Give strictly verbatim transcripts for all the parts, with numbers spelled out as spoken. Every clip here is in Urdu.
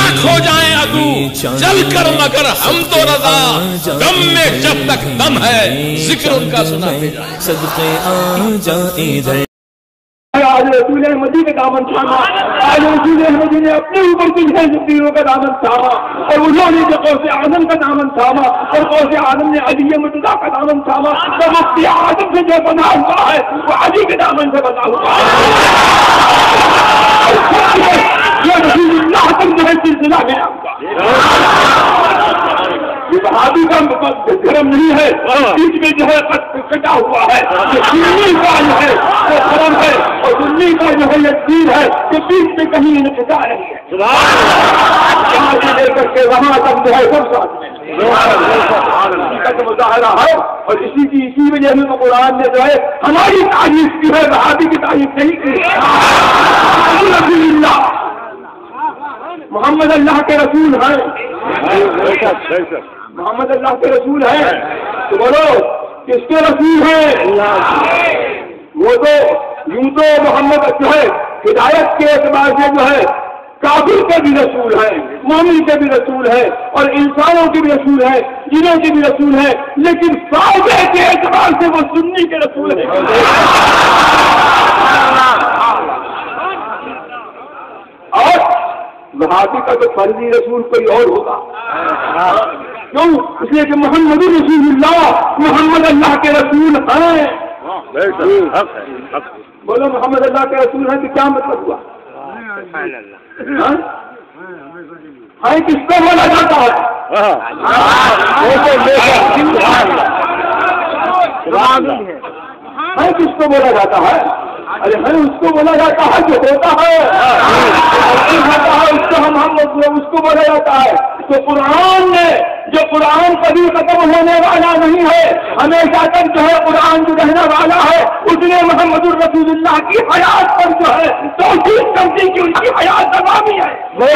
لاکھ ہو جائیں عدو جل کر مگر ہم تو رضا، غم میں جب تک دم ہے ذکر ان کا سناتے جائیں۔ صدقے آ جا ادھر آج رسول احمدی کا دامن تھاما، آج رسول احمدی نے اپنے اوپر کچھ ہے زبیروں کا دامن تھاما، اور انہوں نے جو قوس اعظم کا دامن تھاما، اور قوس اعظم نے علی مرتضیٰ کا دامن تھاما، تو مفتی اعظم سے جو بنا ہوا ہے وہ علی کے دامن سے بنا ہوا ہے۔ یہ رسول اللہ تک جو ہے سلسلہ میں آپ کا یہ بہادی کا دھرم نہیں ہے، بیچ میں جو ہے کٹا ہوا ہے، یہ سنی کا جو ہے وہ دھرم ہے، اور سنی کا جو ہے یہ دین ہے کہ بیچ میں کہیں انقطاع نہیں ہے، یہاں سے لے کر کے وہاں تک جو ہے سب ساتھ میں اسی کا مظاہرہ ہے، اور اسی کی اسی وجہ سے تو قرآن نے جو ہے ہماری تعریف کی ہے، بہادی کی تعریف نہیں کی۔ رسول اللہ محمد اللہ کے رسول ہیں، محمد اللہ کے رسول ہیں، تو بولو کس کے رسول ہیں؟ وہ تو یوں تو محمد جو ہے ہدایت کے اعتبار سے جو ہے کافر کے بھی رسول ہیں، مومن کے بھی رسول ہیں، اور انسانوں کے بھی رسول ہیں، جنوں کے بھی رسول ہیں، لیکن فائدے کے اعتبار سے وہ سنی کے رسول ہیں۔ اور وہابی کا تو فرضی رسول کوئی اور ہوگا، کیوں؟ اس لیے کہ محمد رسول اللہ محمد اللہ کے رسول ہیں۔ بولو محمد اللہ کے رسول ہیں کہ کیا مطلب ہوا؟ ہاں کس کو بولا جاتا ہے؟ ہاں کس کو بولا جاتا ہے؟ ارے ہمیں اس کو بولا جاتا ہے جو ہوتا ہے، اس کو ہم ہم اس کو بولا جاتا ہے۔ تو قرآن نے جو قرآن کبھی ختم ہونے والا نہیں ہے، ہمیشہ تک جو ہے قرآن جو رہنے والا ہے، اس نے محمد الرسول اللہ کی حیات پر جو ہے توثیق کر دی کہ ان کی حیات تمامی ہے۔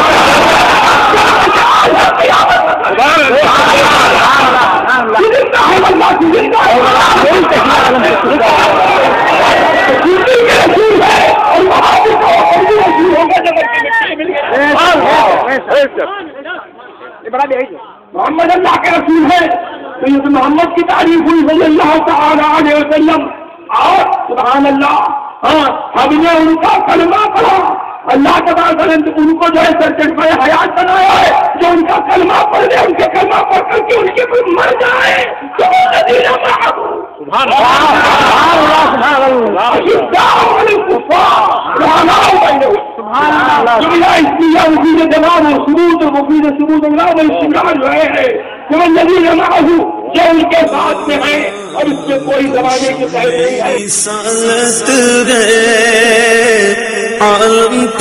محمد اللہ کے رسول ہے تو یہ تو محمد کی تعریف ہوئی صلی اللہ تعالی علیہ وسلم، اور سبحان اللہ ہاں ہم نے ان کا کلمہ پڑھا، اللہ تبارک و تعالیٰ ان کو جو ہے سرچٹ پر حیات بنایا ہے، جو ان کا کلمہ پڑھ لے، ان کے کلمہ پڑھ کر کے ان کے کوئی مر جائے تو وہ الذین معه سبحان اللہ سبحان اللہ اشداء علی الکفار رحماء بینہم سبحان اللہ۔ دنیا اس لیے مفید جواب و ثبوت و مفید ثبوت اللہ و استمرار جو ہے کہ الذین معه جو ان کے ساتھ میں ہیں، اور اس میں کوئی زمانے کی قید نہیں ہے۔ عالم